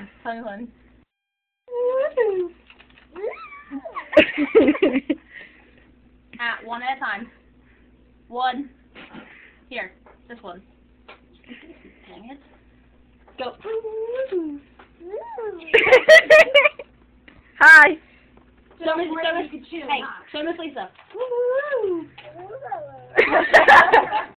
on. Tell me when. One at a time. One. Here. This one. Dang it. Go. Hi. Show Miss Lisa.